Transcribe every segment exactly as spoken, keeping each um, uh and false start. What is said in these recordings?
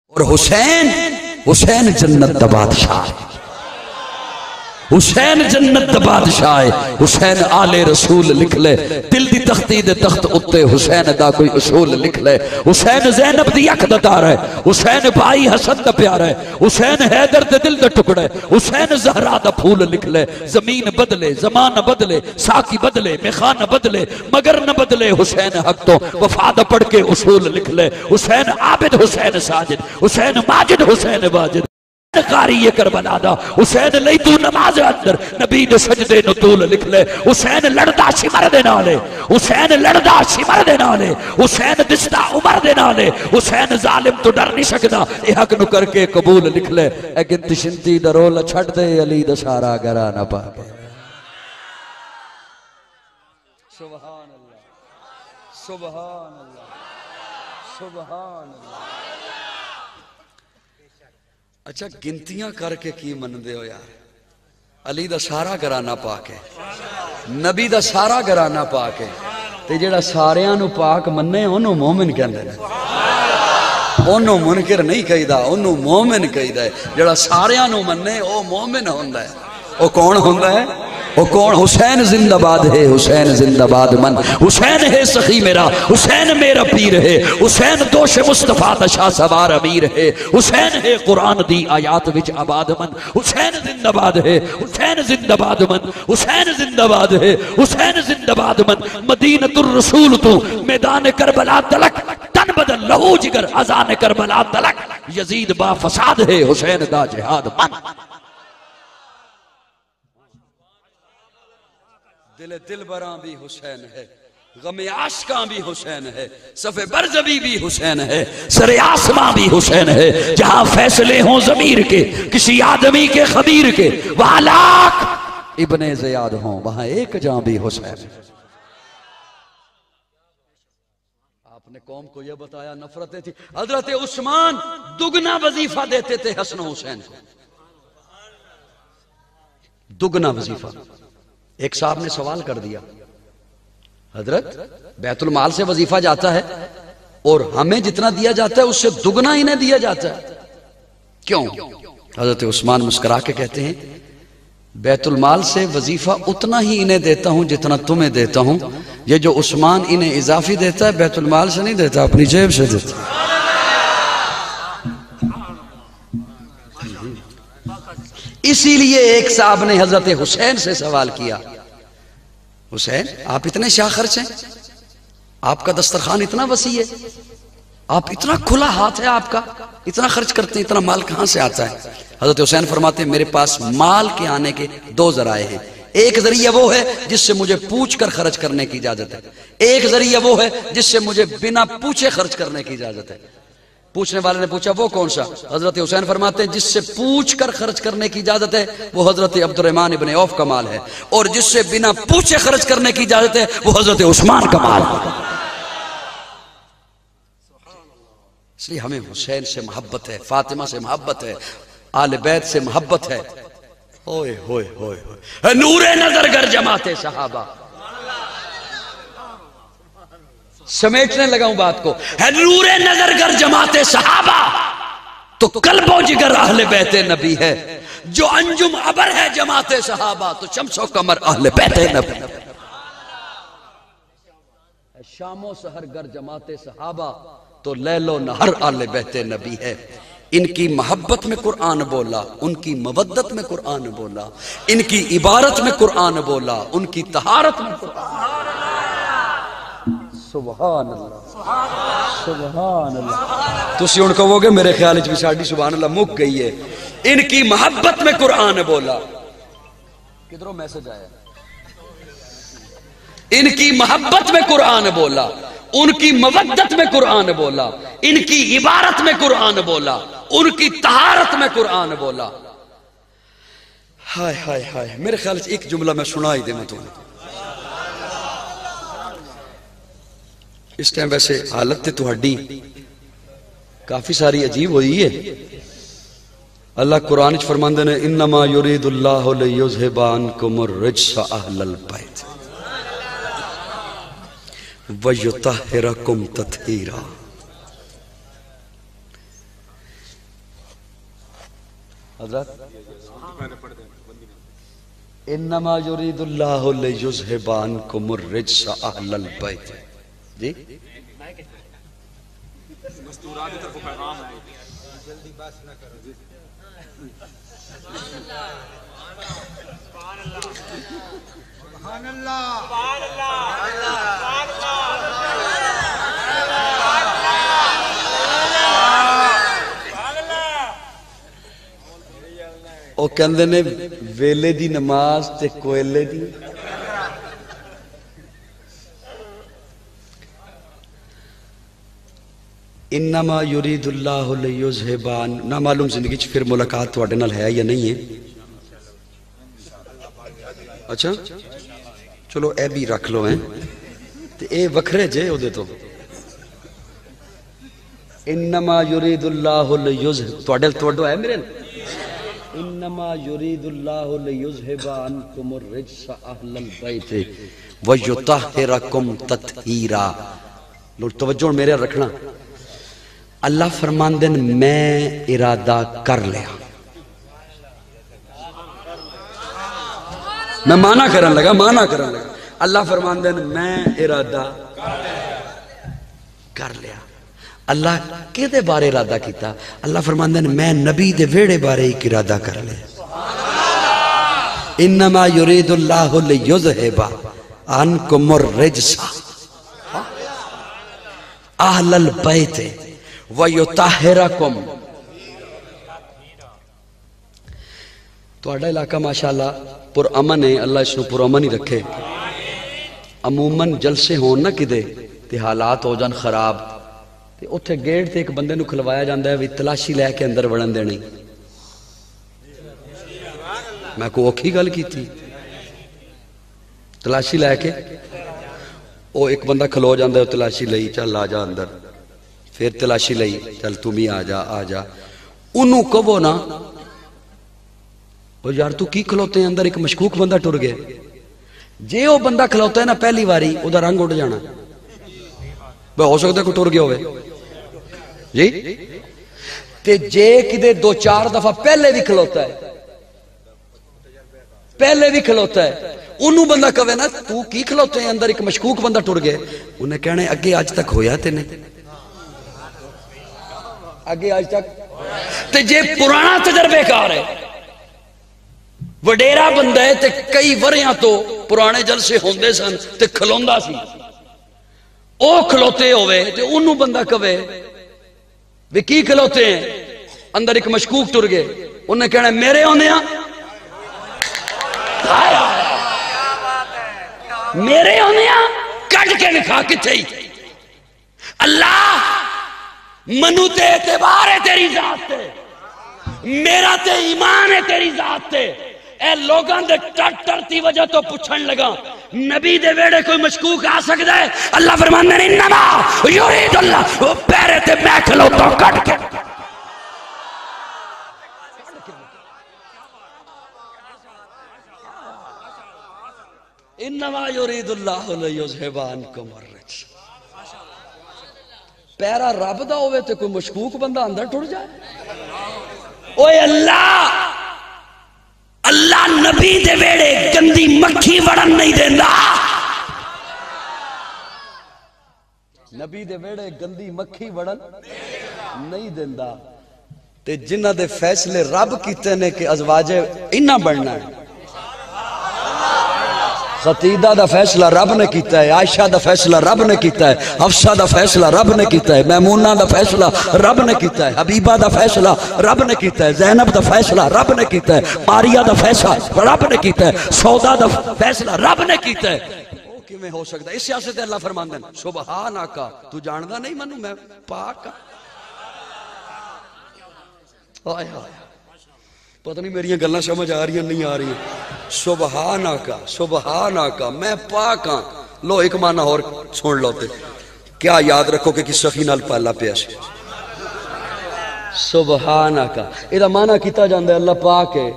اور حسین حسین جنت دا بادشاہ، حسین جنت دا بادشاہ ہے۔ حسین آل رسول لکھ لے، دل دی تختی دے تخت اتے حسین دا کوئی اصول لکھ لے۔ حسین زینب دی اک دا تار ہے، حسین بھائی حسن دا پیار ہے، حسین حیدر دے دل دا ٹکڑا ہے، حسین زہرا دا پھول لکھ لے۔ زمین بدلے، زمان بدلے، ساکی بدلے، میخان بدلے، مگر نہ بدلے حسین حق تو وفاد پڑھ کے اصول لکھ لے۔ حسین عابد، حسین ساجد، حسین ماجد، حسین واجد قاری یہ کربلا دا۔ حسین لئی تو نماز اندر نبی دے سجدے نطول لکھ لے۔ حسین لڑدا شمر دے نالے، حسین لڑدا شمر دے نالے، حسین دستا عمر دے نالے۔ حسین ظالم تو ڈر نہیں سکدا، اے حق نو کر کے قبول لکھ لے۔ اے گنتی شنتی دا رولا چھڑ دے، علی دا سارا گرا نہ پاکے۔ سبحان اللہ، سبحان اللہ، سبحان اللہ۔ اچھا گنتیاں کر کے کی من دے ہو یار؟ علی دا سارا گرانا پاک ہے، نبی دا سارا گرانا پاک ہے، تے جڑا ساریاں نو پاک مننے انہوں مومن کہندے ہیں، انہوں منکر نہیں کہی دا، انہوں مومن کہی دا ہے۔ جڑا ساریاں نو مننے او مومن ہوندہ ہے۔ او کون ہوندہ ہے؟ او کون؟ حسین زندہ باد ہے، حسین زندہ باد من، حسین ہے سخی میرا، حسین میرا پیر ہے، حسین دوش مصطفیٰ دا شاہ سوار امیر ہے، حسین ہے قرآن دی آیات وچ آباد من، حسین زندہ باد ہے، حسین زندہ باد من، حسین زندہ باد ہے، حسین زندہ باد من۔ مدینۃ الرسول تو میدان کربلا تلک، تن بدل لہو جگر اذان کربلا تلک، یزید با فساد ہے، حسین دا جہاد من۔ دل دل براں بھی حسین ہے، غم عاشقاں بھی حسین ہے، صف برزبی بھی حسین ہے، سر آسماں بھی حسین ہے۔ جہاں فیصلے ہوں ضمیر کے، کسی آدمی کے خبیر کے، وہاں لاکھ ابن زیاد ہوں، وہاں ایک جاں بھی حسین ہے۔ آپ نے قوم کو یہ بتایا نفرتیں تھی، حضرت عثمان دگنا وظیفہ دیتے تھے حسن و حسین کو، دگنا وظیفہ۔ ایک صاحب نے سوال کر دیا، حضرت بیت المال سے وظیفہ جاتا ہے اور ہمیں جتنا دیا جاتا ہے اس سے دگنا انہیں دیا جاتا ہے، کیوں؟ حضرت عثمان مسکرا کے کہتے ہیں بیت المال سے وظیفہ اتنا ہی انہیں دیتا ہوں جتنا تمہیں دیتا ہوں، یہ جو عثمان انہیں اضافی دیتا ہے بیت المال سے نہیں دیتا، اپنی جیب سے دیتا ہے۔ اسی لیے ایک صاحب نے حضرت حسین سے سوال کیا، حسین آپ اتنے شاہ خرچ ہیں، آپ کا دسترخوان اتنا وسیع ہے، آپ اتنا کھلا ہاتھ ہے آپ کا، اتنا خرچ کرتے ہیں، اتنا مال کہاں سے آتا ہے؟ حضرت حسین فرماتے ہیں میرے پاس مال کے آنے کے دو ذرائع ہیں، ایک ذریعہ وہ ہے جس سے مجھے پوچھ کر خرچ کرنے کی اجازت ہے، ایک ذریعہ وہ ہے جس سے مجھے بنا پوچھے خرچ کرنے کی اجازت ہے۔ پوچھنے والے نے پوچھا وہ کون سا؟ حضرت حسین فرماتے ہیں جس سے پوچھ کر خرچ کرنے کی اجازت ہے وہ حضرت عبد الرحمن ابن عوف کا مال ہے، اور جس سے بنا پوچھے خرچ کرنے کی اجازت ہے وہ حضرت عثمان کا مال ہے۔ اس لیے ہمیں حسین سے محبت ہے، فاطمہ سے محبت ہے، آل بیت سے محبت ہے۔ اوئے ہوئے ہوئے ہوئے نور نظر گر جماعت صحابہ، سمیٹنے لگا ہوں بات کو، ہے نور نظر گر جماعت صحابہ تو قلب و جگر اہل بیت نبی ہے، جو انجم عبر ہے جماعت صحابہ تو شمس و قمر اہل بیت نبی۔ شام و سحر گر جماعت صحابہ تو لیل و نہر اہل بیت نبی ہے۔ ان کی محبت میں قرآن بولا، ان کی مودت میں قرآن بولا، ان کی عبارت میں قرآن بولا، ان کی طہارت میں قرآن بولا۔ سبحان اللہ، سبحان اللہ۔ تسی ان کہو گے میرے خیال بھی ساڑھی سبحان اللہ مک گئی ہے۔ ان کی محبت میں قرآن بولا، کدھروں میسج آیا؟ ان کی محبت میں قرآن بولا، ان کی مودت میں قرآن بولا، ان کی عبارت میں قرآن بولا، ان کی طہارت میں قرآن بولا۔ ہائے ہائے ہائے، میرے خیال سے ایک جملہ میں سنائی دے میں تمہیں۔ اس ٹائم ویسے حالت تے تو ہڈی کافی ساری عجیب ہوئی ہے۔ اللہ قرآن وچ فرماندے نے انما یرید اللہ لیذھب عنکم الرجس اہل البیت وَيُطَهِّرَكُمْ تَطْهِيرًا۔ حضرت انما یرید اللہ لیذھب عنکم الرجس اہل البیت. جی مستورات کی طرف پیغام ہے. جلدی بات نہ کرو. جی سبحان اللہ سبحان اللہ سبحان اللہ. او کہندے نے ویلے دی نماز تے کوئلے دی. انما یرید اللہ لیذھب عنکم. نہ معلوم زندگی چ پھر ملاقات تواڈے نال ہے یا نہیں ہے. اچھا چلو اے بھی رکھ لو ہیں تے اے وکھرے جے او دے تو. انما یرید اللہ لیذھب تواڈے تواڈو ہے میرے. انما یرید اللہ لیذھب عنکم الرجس اہل البیت ویطہرکم تطہیرا. لوگ توجہ میرے رکھنا. اللہ فرماندن میں ارادہ کر لیا. میں مانا کرن لگا مانا کرن لگا. اللہ فرماندن میں ارادہ کر لیا. اللہ کدے بارے ارادہ کیتا؟ اللہ فرماندن میں نبی دے ویڑے بارے ایک ارادہ کر لیا. انما یرید اللہ لیذھب عنکم الرجس اہل البیت وَيُطَهِّرَكُمْ. تواڈا علاقہ ماشاءاللہ پر امن ہے. اللہ اس نو پر امن ہی رکھے. عموماً جلسے ہون نہ کدے تے حالات ہو جان خراب تے اتھے گیٹ تے ایک بندے نو کھلوایا جاندا ہے وی تلاشی لے کے اندر وڑن دے نہیں. میں کو اوکھی گل کیتی. تلاشی لے کے او ایک بندہ کھلو جاندا ہے تلاشی لئی چل آ جا اندر. پھر تلاشی لئی چل تم ہی آ جا آ جا. انہوں کہو نا او یار تو کی کھلوتے ہیں اندر ایک مشکوک بندہ ٹر گئے. جے او بندہ کھلوتا ہے نا پہلی واری او دا رنگ اڑ جانا. بے ہو سکتا ہے کوئی ٹر گیا ہوئے جی. تے جے کدے دو چار دفعہ پہلے بھی کھلوتا ہے پہلے بھی کھلوتا ہے انہوں بندہ کہے نا تو کی کھلوتے ہیں اندر ایک مشکوک بندہ ٹر گئے. انہیں کہنے اگے آج تک ہویا تے نہیں آگے آج تک. تے جے پرانا تجربے کار ہے وڈیرا بندہ ہے تے کئی وریاں تو پرانے جلسے ہوندے سن تے کھلوندا سی او کھلوتے ہوئے تے انہوں بندہ کہے بھی کی کھلوتے ہیں اندر ایک مشکوک ٹر گئے. انہیں کہنا میرے ہونے ہاں میرے ہونے ہاں کٹ کے لکھا کتھے ہی. اللہ منو تے اعتبار ہے تیری ذات تے میرا تے ایمان ہے تیری ذات تے. اے لوگاں دے ٹر ٹرتی وجہ تو پوچھن لگا نبی دے ویڑے کوئی مشکوک آ سکتا ہے؟ اللہ فرماندے نے انما یرید اللہ وہ پیرے تے میں کھلوتا ہوں کٹ کے. انما یرید اللہ لیذھب عنکم الرجس. پیرا رب دا ہوئے تے کوئی مشکوک بندہ اندر ٹر جائے. اوے اللہ اللہ نبی دے ویڑے گندی مکھی وڑن نہیں دینا. نبی دے ویڑے گندی مکھی وڑن نہیں دینا. تے جنہ دے فیصلے رب کیتے نے کہ ازواج انہ بڑھنا ہے. خطیدہ دا فیصلہ رب نے کیتا ہے. عائشہ دا فیصلہ رب نے کیتا ہے. حفصہ دا فیصلہ رب نے کیتا ہے. میمونہ دا فیصلہ رب نے کیتا ہے. حبیبہ دا فیصلہ رب نے کیتا ہے. زینب دا فیصلہ رب نے کیتا ہے. ماریہ دا فیصلہ رب نے کیتا ہے. سودا دا فیصلہ رب نے کیتا ہے. وہ کیویں ہو سکتا ہے؟ اس سیاست اللہ فرماندے ہیں سبحانک تو جاندا نہیں منو میں پاک ہاں. ہائے ہائے پتہ نہیں میری گلاں سمجھ آ رہی ہیں نہیں آ رہی ہیں. سبحانک سبحانک میں پاک ہاں. لو ایک معنی اور سن لو تے کیا یاد رکھو کہ کس سخی نال پالا پیا سی. سبحانک اے دا معنی کیتا جاندا ہے اللہ پاک ہے.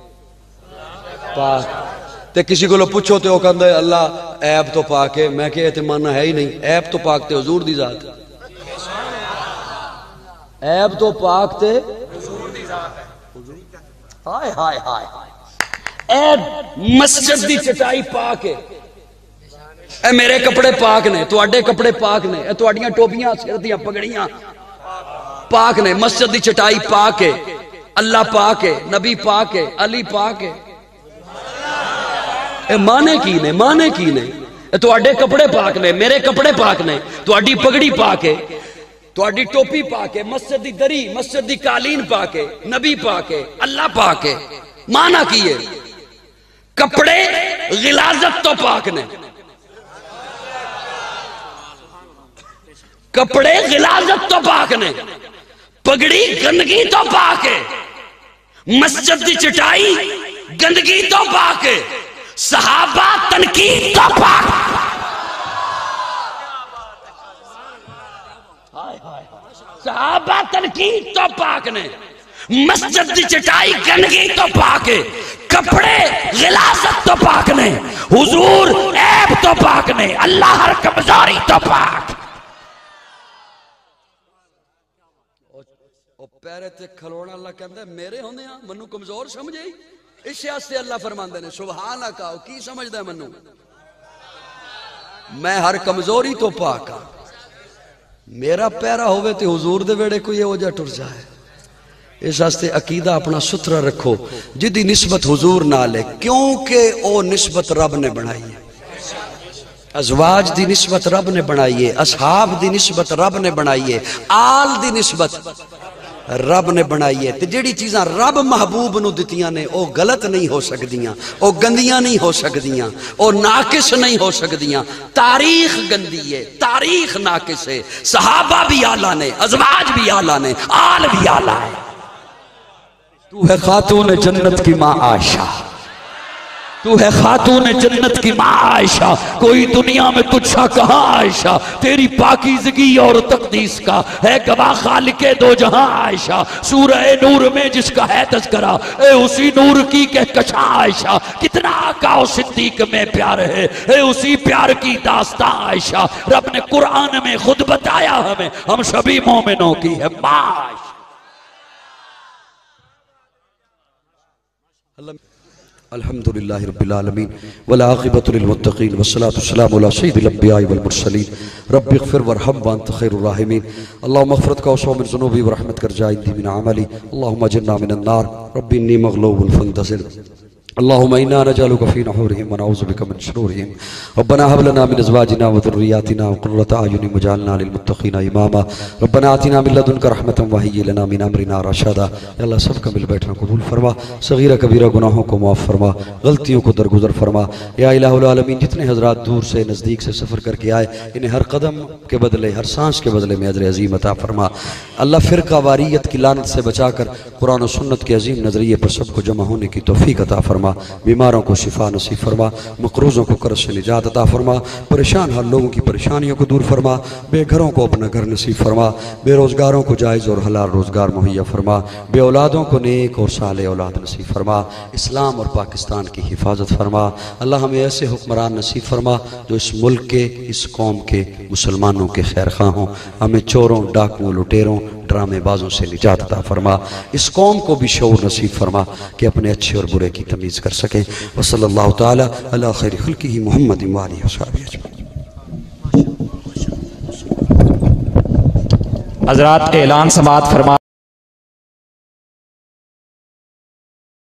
پاک تے کسی کو پوچھو تے وہ کہندا ہے اللہ عیب تو پاک ہے. میں کہ تے معنی ہے ہی نہیں. عیب تو پاک تے حضور دی ذات ہے. عیب تو پاک تے ہائے ہائے ہائے اے مسجد دی چٹائی پاک ہے، اے میرے کپڑے پاک نے، تواڈے کپڑے پاک نے، اے تواڈیاں ٹوپیاں سر دیاں پگڑیاں پاک نے، مسجد دی چٹائی پاک ہے، اللہ پاک ہے، نبی پاک ہے، علی پاک ہے۔ اے مانے کی نے مانے کی نے اے تواڈے کپڑے پاک نے، میرے کپڑے پاک نے، تواڈی پگڑی پاک ہے، تواڈی ٹوپی پاک ہے، مسجد دی دری مسجد دی قالین پاک ہے، نبی پاک ہے، اللہ پاک ہے۔ مانا کی ہے کپڑے غلاظت تو پاک نے، کپڑے غلاظت تو پاک نے، پگڑی گندگی تو پاک ہے، مسجد دی چٹائی گندگی تو پاک ہے، صحابہ تنقید تو پاک، صحابہ تنقید تو پاک نے، مسجد دی چٹائی گندگی تو پاک ہے، کپڑے غلاظت تو پاک نے، حضور عیب تو پاک نے، اللہ ہر کمزوری تو پاک۔ پیرے تے کھلونا اللہ کہندے میرے ہوندے ہاں منو کمزور سمجھے، اس واسطے اللہ فرماندے نے سبحانہ کہو کی سمجھدا ہے منو، میں ہر کمزوری تو پاک ہاں، میرا پیرا ہوئے تے حضور دے ویڑے کوئی ہو جا ٹر جائے۔ اس واسطے عقیدہ اپنا ستھرا رکھو، جدی نسبت حضور نہ لے، کیونکہ او نسبت رب نے بنائی ہے، ازواج دی نسبت رب نے بنائی ہے، اصحاب دی نسبت رب نے بنائی ہے، آل دی نسبت رب نے بنائی ہے۔ تے جیڑی چیزاں رب محبوب نو دتیاں نے او غلط نہیں ہو سکدیاں، او گندیاں نہیں ہو سکدیاں، او ناقص نہیں ہو سکدیاں۔ تاریخ گندی ہے، تاریخ ناقص ہے، صحابہ بھی اعلیٰ نے، ازواج بھی اعلیٰ نے، آل بھی اعلیٰ ہے۔ تو ہے خاتون جنت کی ماں عائشہ، تو ہے خاتون جنت کی ماں عائشہ، کوئی دنیا میں تجھا کہاں عائشہ، تیری پاکیزگی اور تقدیس کا ہے گواہ خالق دو جہاں عائشہ، سورہ نور میں جس کا ہے تذکرہ اے اسی نور کی کہکشاں عائشہ، کتنا آقا و صدیق میں پیار ہے اے اسی پیار کی داستان عائشہ، رب نے قرآن میں خود بتایا ہمیں ہم سبھی مومنوں کی ہے ماں عائشہ۔ الحمدللہ رب العالمین والعاقبۃ للمتقین والصلاة والسلام علی سید الانبیاء والمرسلین رب اغفر وارحم وانت خیر الراحمین اللہم اغفرت کا وسو من ذنوبی ورحمت کر جائندی من عملی اللہم اجرنا من النار رب انی مغلوب فانتصر اللهم إنا نجعلك في نحورهم ونعوذ بك من شرورهم ربنا هب لنا من أزواجنا وذرياتنا قرة أعين واجعلنا للمتقين إماما ربنا آتنا من لدنك رحمة وهيئ لنا من أمرنا رشدا۔ یا اللہ سب کا مل بیٹھنا قبول فرما، صغیرہ کبیرہ گناہوں کو معاف فرما، غلطیوں کو درگزر فرما۔ یا الہ العالمین جتنے حضرات دور سے نزدیک سے سفر کر کے آئے انہیں ہر قدم کے بدلے ہر سانس کے بدلے میں اجر عظیم عطا فرما۔ اللہ فرقہ واریت کی لعنت سے بچا کر قرآن و سنت کے عظیم نظریے پر سب کو جمع ہونے کی توفیق عطا فرما، بیماروں کو شفا نصیب فرما، مقروضوں کو قرض سے نجات عطا فرما، پریشان حال لوگوں کی پریشانیوں کو دور فرما، بے گھروں کو اپنا گھر نصیب فرما، بے روزگاروں کو جائز اور حلال روزگار مہیا فرما، بے اولادوں کو نیک اور صالح اولاد نصیب فرما، اسلام اور پاکستان کی حفاظت فرما۔ اللہ ہمیں ایسے حکمران نصیب فرما جو اس ملک کے اس قوم کے مسلمانوں کے خیر خواہ ہوں، ہمیں چوروں ڈاکوؤں لٹیروں ڈرامے بازوں سے نجات عطا فرما، اس قوم کو بھی شعور نصیب فرما کہ اپنے اچھے اور برے کی تمیز کر سکیں۔ وصلی اللہ تعالی علی خیر خلقہ محمد وآلہ وصحبہ اجمعین۔ حضرات اعلان سماعت فرما